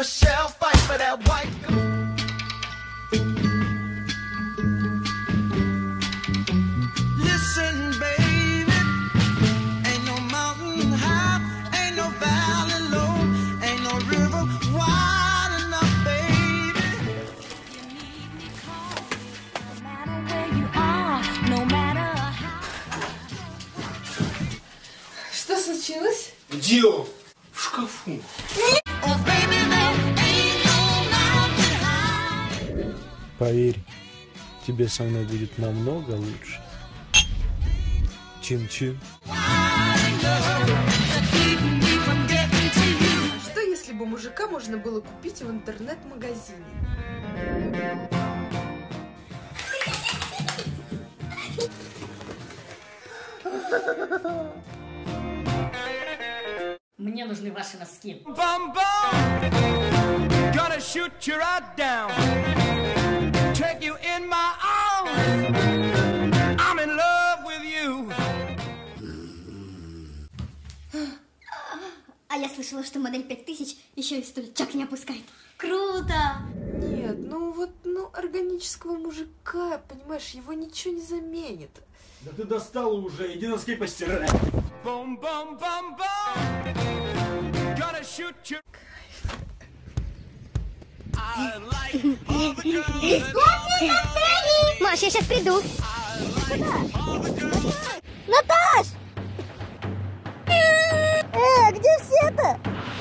Michelle, fight for that white. Listen, baby, ain't no mountain high, ain't no valley low, ain't no river wide enough, baby. No matter where you are, no matter how. Что случилось? Где он? В шкафу. Oh, baby, there ain't no mountain high. Поверь, тебе со мной будет намного лучше. Чин-чин. Что если бы мужика можно было купить в интернет-магазине? Мне нужны ваши носки. Bum bum, gonna shoot you right down, take you in my arms, I'm in love with you. А я слышала, что модель 5000 еще и стульчак не опускает. Круто! Нет, органического мужика, понимаешь, его ничего не заменит. Да ты достала уже, иди носки постирай. Boom, boom, boom, boom, gonna shoot you. I like all the girls. Маш, я сейчас приду. Наташ! Где все-то?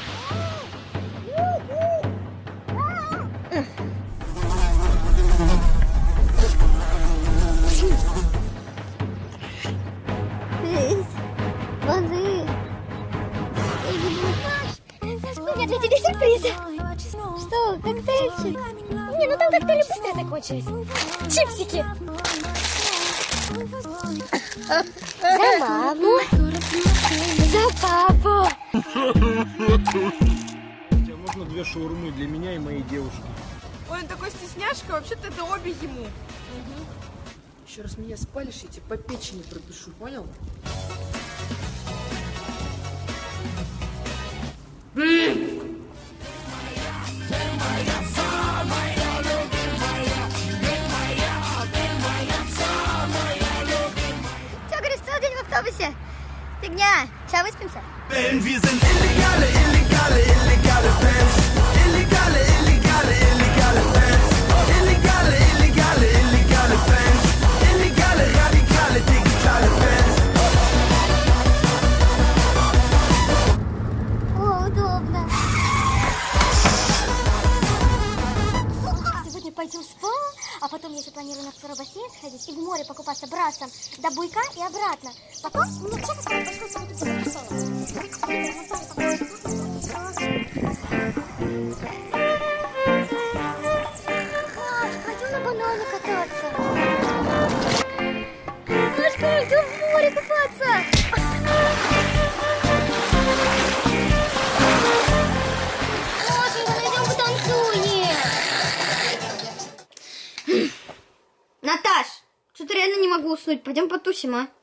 У меня для тебя сюрпризы. Что, коктейльчик? Не, ну там коктейли быстро закончились. Чипсики. За маму. За папу. Тебе можно 2 шаурмы для меня и моей девушки? Ой, он такой стесняшка, вообще-то это обе ему. Еще раз меня спалишь, я тебе по печени пропишу, понял? Че, говоришь, целый день в автобусе? Фигня. Сейчас выспимся? Denn wir sind illegale, illegale, illegale Fans. Illegale, illegale, illegale Fans. Illegale, illegale, illegale Fans. Illegale, radikale, digitale Fans. О, удобно. Сегодня пойдем в спа, а потом я запланирую на второй бассейн сходить и в море покупаться брасом до Буйка и обратно. Потом, сейчас я пошла с вами пойдем на банане кататься. Машка, идем в море купаться. Машенька, найдем потанцуем. Наташ, что-то реально не могу уснуть. Пойдем потусим, а?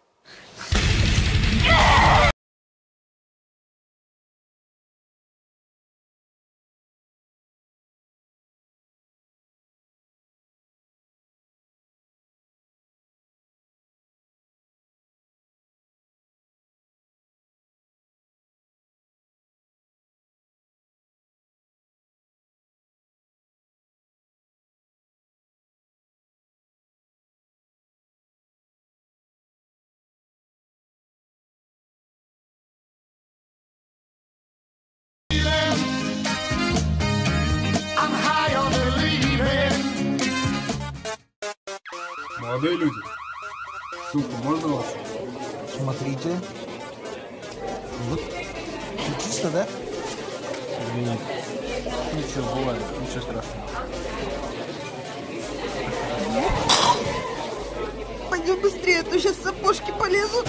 Молодые люди. Сука, можно вас? Смотрите. Вот. Чисто, да? Извините. Ничего, бывает, ничего страшного. Пойдем быстрее, а то сейчас сапожки полезут.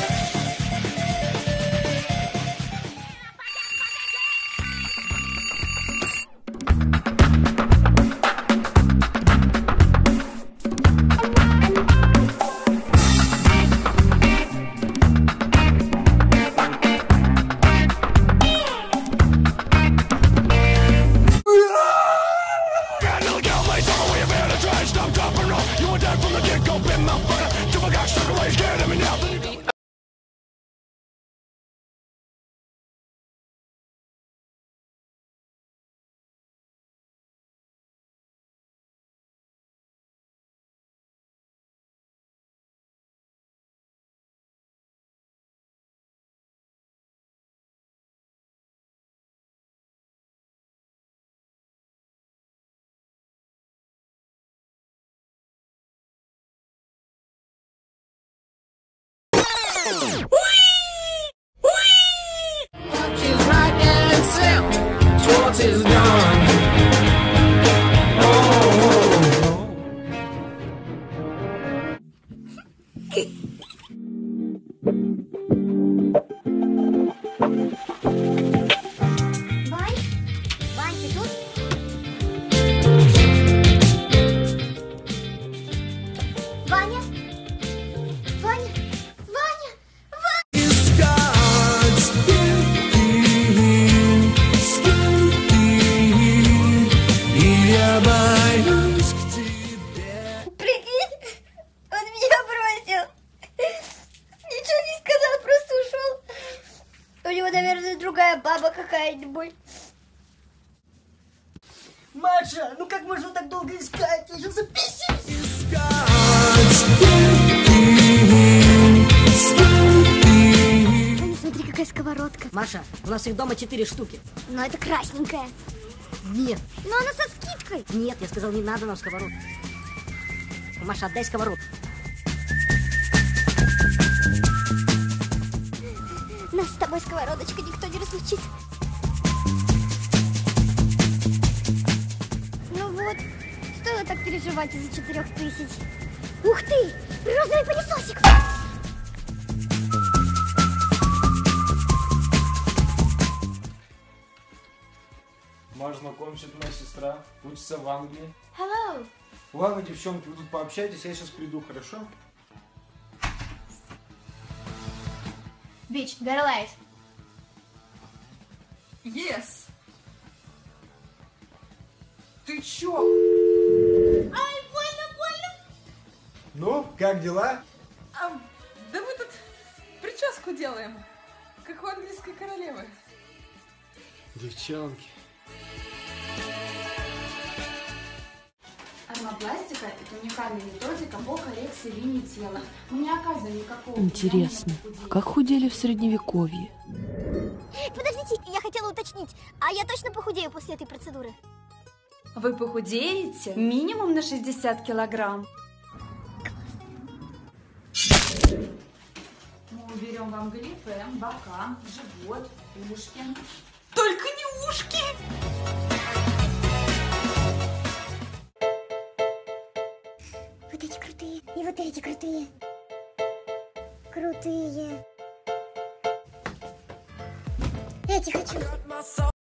Бэйдбой. Маша, ну как можно так долго искать? Я же записываюсь. Смотри, какая сковородка. Маша, у нас их дома 4 штуки. Но это красненькая. Нет, Но она со скидкой. нет, я сказал, не надо нам сковородку. Маша, отдай сковородку. Нас с тобой сковородочка никто не разлучит. Ну вот, стоило так переживать из-за 4000. Ух ты, розовый пылесосик. Маш, знакомься, это моя сестра. Учится в Англии. Hello. Ладно, девчонки, вы тут пообщайтесь, я сейчас приду, хорошо? Bitch, got a light. Yes. Ты чё? Ай, больно, больно. Ну, как дела? Да мы тут прическу делаем, как у английской королевы. Девчонки. Армопластика – это уникальная методика по коррекции линий тела. Мы не оказываем никакого... Интересно, а как худели в средневековье? Подождите, я хотела уточнить, а я точно похудею после этой процедуры? Вы похудеете минимум на 60 килограмм. Мы уберем вам глифы, бока, живот, ушки. Только не ушки! Вот эти крутые, и вот эти крутые. Крутые. Эти хочу.